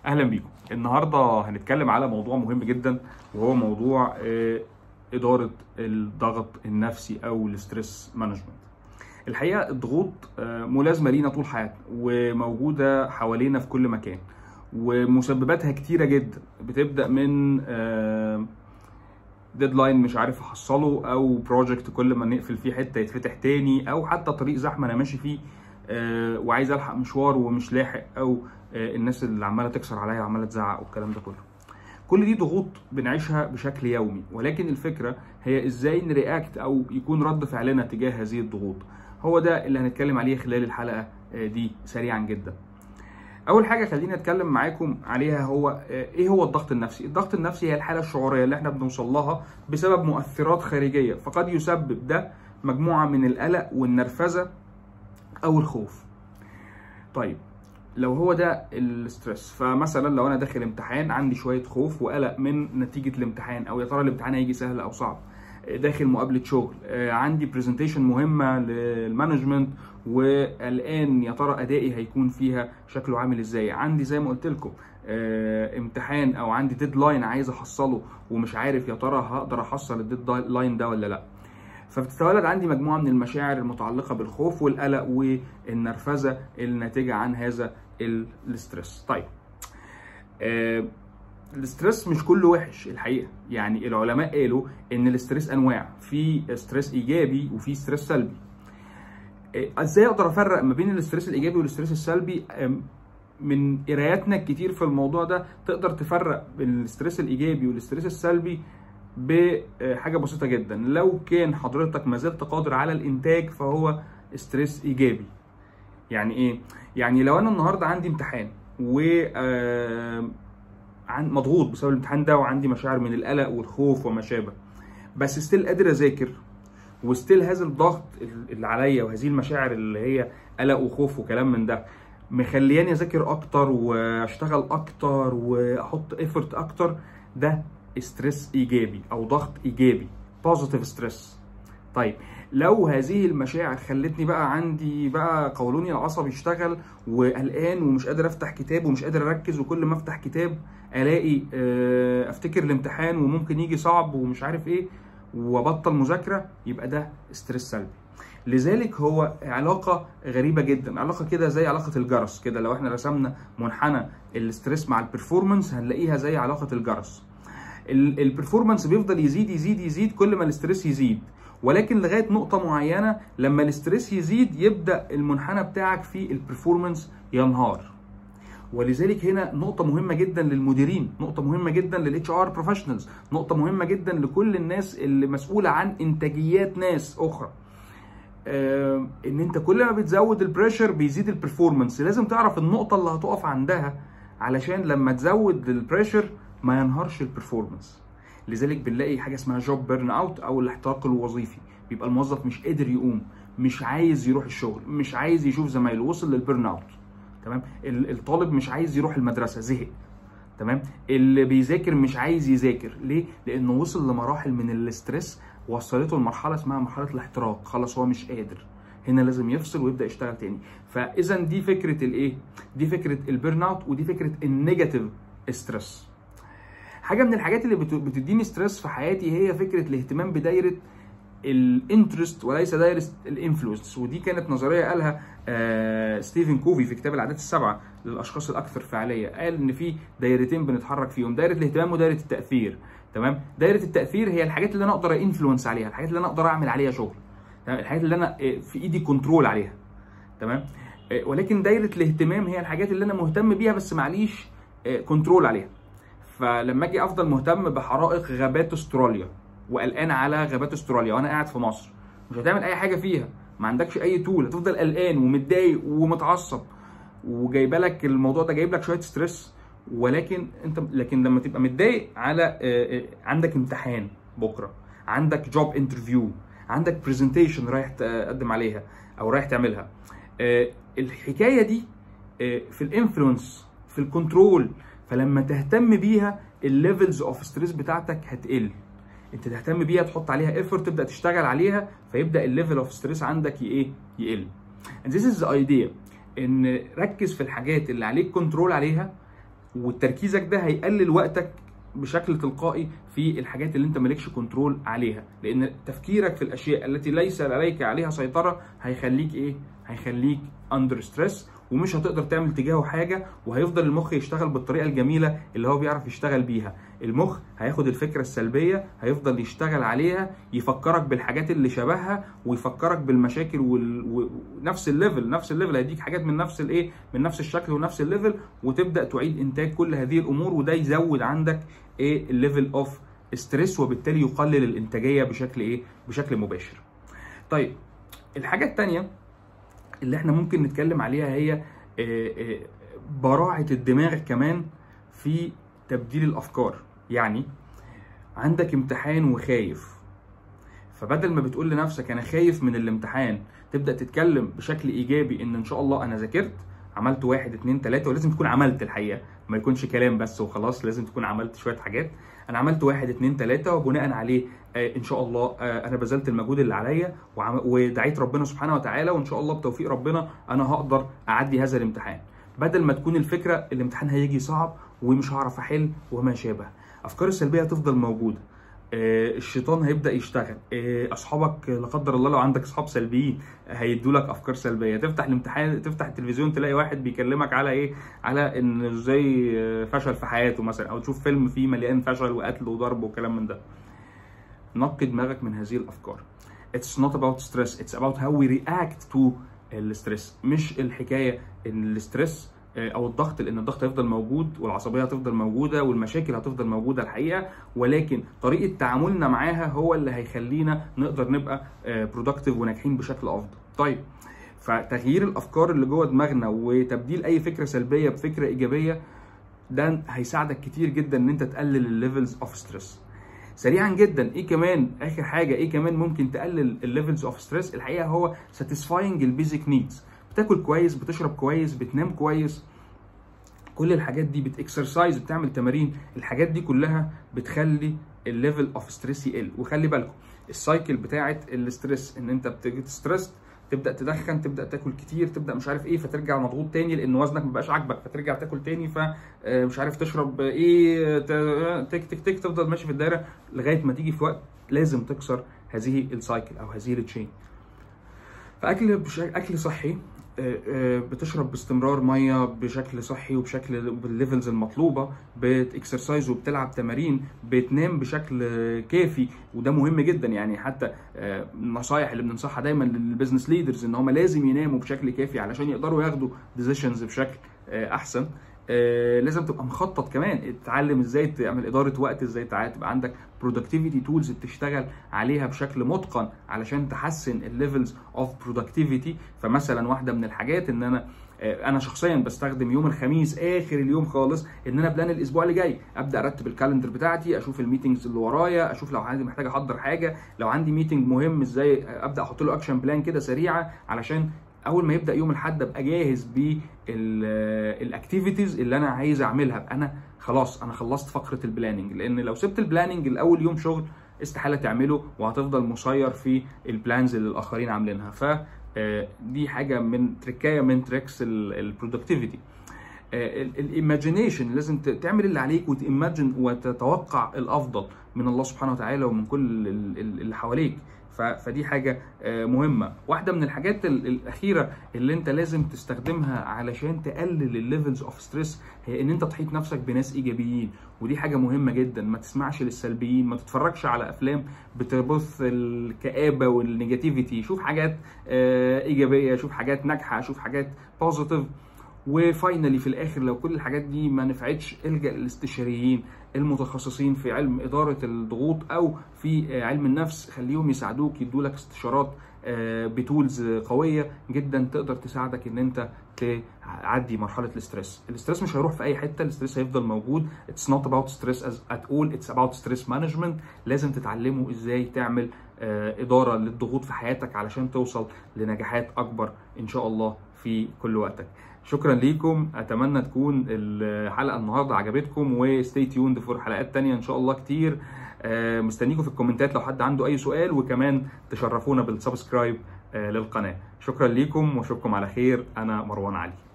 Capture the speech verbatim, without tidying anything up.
اهلا بيكم. النهارده هنتكلم على موضوع مهم جدا، وهو موضوع آه، اداره الضغط النفسي او الستريس مانجمنت. الحقيقه الضغوط آه، ملازمه لينا طول حياتنا وموجوده حوالينا في كل مكان، ومسبباتها كتيره جدا. بتبدا من ديدلاين مش عارف احصله، او بروجكت كل ما نقفل فيه حته يتفتح تاني، او حتى طريق زحمه انا ماشي فيه آه، وعايز الحق مشوار ومش لاحق، او آه، الناس اللي عماله تكسر عليا وعماله تزعق والكلام ده كله. كل دي ضغوط بنعيشها بشكل يومي، ولكن الفكره هي ازاي نرياكت او يكون رد فعلنا تجاه هذه الضغوط. هو ده اللي هنتكلم عليه خلال الحلقه آه، دي سريعا جدا. اول حاجه خليني اتكلم معاكم عليها هو ايه هو الضغط النفسي. الضغط النفسي هي الحاله الشعوريه اللي احنا بنوصل لها بسبب مؤثرات خارجيه، فقد يسبب ده مجموعه من القلق والنرفزه او الخوف. طيب لو هو ده الستريس، فمثلا لو انا داخل امتحان عندي شويه خوف وقلق من نتيجه الامتحان، او يا ترى الامتحان هيجي سهل او صعب. داخل مقابله شغل، عندي برزنتيشن مهمه للمانجمنت والان يا ترى ادائي هيكون فيها شكله عامل ازاي. عندي زي ما قلت لكم امتحان او عندي ديدلاين عايز احصله ومش عارف يا ترى هقدر احصل الديدلاين ده ولا لا. فبتتولد عندي مجموعه من المشاعر المتعلقه بالخوف والقلق والنرفزه الناتجه عن هذا الستريس. طيب آه الستريس مش كله وحش الحقيقه، يعني العلماء قالوا ان الستريس انواع، في ستريس ايجابي وفي ستريس سلبي. آه ازاي اقدر افرق ما بين الستريس الايجابي والستريس السلبي؟ آه من قراياتنا الكتير في الموضوع ده تقدر تفرق بين الستريس الايجابي والستريس السلبي بحاجه بسيطه جدا. لو كان حضرتك ما زلت قادر على الانتاج فهو ستريس ايجابي. يعني ايه؟ يعني لو انا النهارده عندي امتحان و مضغوط بسبب الامتحان ده، وعندي مشاعر من القلق والخوف وما شابه، بس ستيل قادر اذاكر، وستيل هذا الضغط اللي عليا وهذه المشاعر اللي هي قلق وخوف وكلام من ده مخلياني اذاكر اكتر واشتغل اكتر واحط ايفورت اكتر، ده ستريس ايجابي او ضغط ايجابي، بوزيتيف ستريس. طيب لو هذه المشاعر خلتني بقى عندي بقى قولوني العصبي يشتغل وقلقان ومش قادر افتح كتاب ومش قادر اركز، وكل ما افتح كتاب الاقي افتكر الامتحان وممكن يجي صعب ومش عارف ايه وابطل مذاكره، يبقى ده ستريس سلبي. لذلك هو علاقه غريبه جدا، علاقه كده زي علاقه الجرس كده. لو احنا رسمنا منحنى الستريس مع البرفورمانس هنلاقيها زي علاقه الجرس. البرفورمانس بيفضل يزيد يزيد يزيد كل ما الاستريس يزيد، ولكن لغايه نقطه معينه لما الاستريس يزيد يبدا المنحنى بتاعك في البرفورمانس ينهار. ولذلك هنا نقطه مهمه جدا للمديرين، نقطه مهمه جدا للاتش ار بروفيشنالز، نقطه مهمه جدا لكل الناس اللي مسؤوله عن انتاجيات ناس اخرى. آه ان انت كل ما بتزود البريشر بيزيد البرفورمانس. لازم تعرف النقطه اللي هتقف عندها علشان لما تزود البريشر ما ينهارش البرفورمانس. لذلك بنلاقي حاجه اسمها جوب بيرن اوت او الاحتراق الوظيفي. بيبقى الموظف مش قادر يقوم، مش عايز يروح الشغل، مش عايز يشوف زمايله، وصل للبيرن اوت. تمام. الطالب مش عايز يروح المدرسه، زهق. تمام. اللي بيذاكر مش عايز يذاكر، ليه؟ لانه وصل لمراحل من الاسترس وصلته لمرحله اسمها مرحله الاحتراق، خلاص هو مش قادر. هنا لازم يفصل ويبدا يشتغل تاني. فاذا دي فكره الايه؟ دي فكره البيرن اوت، ودي فكره النيجاتيف ستريس. حاجه من الحاجات اللي بتديني ستريس في حياتي هي فكره الاهتمام بدايره الانترست وليس دايره الانفلونس. ودي كانت نظريه قالها آه ستيفن كوفي في كتاب العادات السبعه للاشخاص الاكثر فعاليه. قال ان في دايرتين بنتحرك فيهم، دايره الاهتمام ودايره التاثير. تمام. دايره التاثير هي الحاجات اللي انا اقدر انفلونس عليها، الحاجات اللي انا اقدر اعمل عليها شغل، تمام، الحاجات اللي انا في ايدي كنترول عليها. تمام. ولكن دايره الاهتمام هي الحاجات اللي انا مهتم بيها بس معليش كنترول عليها. فلما اجي افضل مهتم بحرائق غابات استراليا وقلقان على غابات استراليا وانا قاعد في مصر، مش هتعمل اي حاجه فيها، ما عندكش اي تول، هتفضل قلقان ومتضايق ومتعصب، وجايبه لك الموضوع ده جايب لك شويه ستريس. ولكن انت لكن لما تبقى متضايق على عندك امتحان بكره، عندك جوب انترفيو، عندك برزنتيشن رايح تقدم عليها او رايح تعملها، الحكايه دي في الانفلونس، في الكنترول. فلما تهتم بيها الليفلز اوف ستريس بتاعتك هتقل. انت تهتم بيها، تحط عليها ايفورت، تبدا تشتغل عليها، فيبدا الليفل اوف ستريس عندك ايه؟ يقل. and this is the idea ان ركز في الحاجات اللي عليك كنترول عليها، وتركيزك ده هيقلل وقتك بشكل تلقائي في الحاجات اللي انت مالكش كنترول عليها، لان تفكيرك في الاشياء التي ليس عليك عليها سيطره هيخليك ايه؟ هيخليك اندر ستريس، ومش هتقدر تعمل تجاهه حاجه، وهيفضل المخ يشتغل بالطريقه الجميله اللي هو بيعرف يشتغل بيها. المخ هياخد الفكره السلبيه هيفضل يشتغل عليها، يفكرك بالحاجات اللي شبهها، ويفكرك بالمشاكل ونفس الليفل نفس الليفل هيديك حاجات من نفس الايه؟ من نفس الشكل ونفس الليفل، وتبدا تعيد انتاج كل هذه الامور، وده يزود عندك ايه؟ الليفل اوف ستريس، وبالتالي يقلل الانتاجيه بشكل ايه؟ بشكل مباشر. طيب الحاجه الثانيه اللي احنا ممكن نتكلم عليها هي براعة الدماغ كمان في تبديل الافكار. يعني عندك امتحان وخايف، فبدل ما بتقول لنفسك انا خايف من الامتحان، تبدأ تتكلم بشكل ايجابي ان ان شاء الله انا ذاكرت، عملت واحد اتنين تلاته، ولازم تكون عملت الحقيقة، ما يكونش كلام بس وخلاص، لازم تكون عملت شوية حاجات. انا عملت واحد اتنين تلاته، وبناء عليه آه ان شاء الله آه انا بذلت المجهود اللي عليا ودعيت ربنا سبحانه وتعالى، وان شاء الله بتوفيق ربنا انا هقدر اعدي هذا الامتحان. بدل ما تكون الفكره الامتحان هيجي صعب ومش هعرف احل وما شابه. افكار السلبيه هتفضل موجوده، آه الشيطان هيبدا يشتغل، آه اصحابك لا قدر الله لو عندك اصحاب سلبيين هيدوا لك افكار سلبيه. تفتح الامتحان تفتح التلفزيون تلاقي واحد بيكلمك على ايه؟ على ان ازاي فشل في حياته مثلا، او تشوف فيلم فيه مليان فشل وقتل وضرب وكلام من ده. نقي دماغك من هذه الافكار. It's not about stress, it's about how we react to الستريس. مش الحكايه ان الستريس او الضغط، لان الضغط هيفضل موجود والعصبيه هتفضل موجوده والمشاكل هتفضل موجوده الحقيقه، ولكن طريقه تعاملنا معاها هو اللي هيخلينا نقدر نبقى برودكتيف وناجحين بشكل افضل. طيب فتغيير الافكار اللي جوه دماغنا وتبديل اي فكره سلبيه بفكره ايجابيه ده هيساعدك كتير جدا ان انت تقلل الليفلز اوف ستريس. سريعا جدا ايه كمان اخر حاجه ايه كمان ممكن تقلل الليفلز اوف ستريس؟ الحقيقه هو ساتيسفاينج البيزك نيدز. بتاكل كويس، بتشرب كويس، بتنام كويس، كل الحاجات دي، بتاكسرسايز، بتعمل تمارين، الحاجات دي كلها بتخلي الليفل اوف ستريس يقل. وخلي بالكم السايكل بتاعه الستريس ان انت بتيجي ستريس تبدا تدخن، تبدا تاكل كتير، تبدا مش عارف ايه، فترجع مضغوط تاني لان وزنك مبقاش عاجبك، فترجع تاكل تاني، فمش عارف تشرب ايه، تك تك تك تفضل ماشي في الدايره لغايه ما تيجي في وقت لازم تكسر هذه السايكل او هذه التشين. فاكل اكل صحي، بتشرب باستمرار ميه بشكل صحي وبشكل بالليفلز المطلوبه، بتكسرسايز وبتلعب تمارين، بتنام بشكل كافي، وده مهم جدا. يعني حتى النصايح اللي بننصحها دايما للبزنس ليدرز ان هم لازم يناموا بشكل كافي علشان يقدروا ياخدوا ديسيشنز بشكل احسن. آه لازم تبقى مخطط كمان، تتعلم ازاي تعمل اداره وقت، ازاي تبقى عندك برودكتيفيتي تولز بتشتغل عليها بشكل متقن علشان تحسن الليفلز اوف برودكتيفيتي. فمثلا واحده من الحاجات ان انا آه انا شخصيا بستخدم يوم الخميس اخر اليوم خالص ان انا بلان الاسبوع اللي جاي، ابدا ارتب الكالندر بتاعتي، اشوف الميتنجز اللي ورايا، اشوف لو عندي محتاج احضر حاجه، لو عندي ميتنج مهم ازاي ابدا احط له اكشن بلان كده سريعه، علشان اول ما يبدا يوم الاحد ابقى جاهز بالاكتيفيتيز اللي انا عايز اعملها، ابقى انا خلاص انا خلصت فقره البلاننج. لان لو سبت البلاننج الاول يوم شغل استحاله تعمله، وهتفضل مسير في البلانز اللي الاخرين عاملينها. ف دي حاجه من تريكايه من تريكس البرودكتيفيتي. الايماجينيشن، لازم تعمل اللي عليك وتيماجن وتتوقع الافضل من الله سبحانه وتعالى ومن كل اللي حواليك. فدي حاجه مهمه. واحده من الحاجات الاخيره اللي انت لازم تستخدمها علشان تقلل الليفلز اوف ستريس هي ان انت تحيط نفسك بناس ايجابيين، ودي حاجه مهمه جدا. ما تسمعش للسلبيين، ما تتفرجش على افلام بتبث الكآبه والنيجاتيفيتي، شوف حاجات ايجابيه، شوف حاجات ناجحه، شوف حاجات بوزيتيف. وفاينلي في الاخر لو كل الحاجات دي ما نفعتش، الجا للاستشاريين المتخصصين في علم اداره الضغوط او في علم النفس، خليهم يساعدوك، يدوا لك استشارات بتولز قويه جدا تقدر تساعدك ان انت تعدي مرحله الاسترس. الاسترس مش هيروح في اي حته، الاسترس هيفضل موجود. It's not about stress at all, it's about stress management. لازم تتعلموا ازاي تعمل اداره للضغوط في حياتك علشان توصل لنجاحات اكبر ان شاء الله في كل وقتك. شكرا ليكم، اتمنى تكون الحلقه النهارده عجبتكم، وستي تيوند فور حلقات تانية ان شاء الله كتير. مستنيكم في الكومنتات لو حد عنده اي سؤال، وكمان تشرفونا بالسبسكرايب للقناه. شكرا ليكم واشوفكم على خير. انا مروان علي.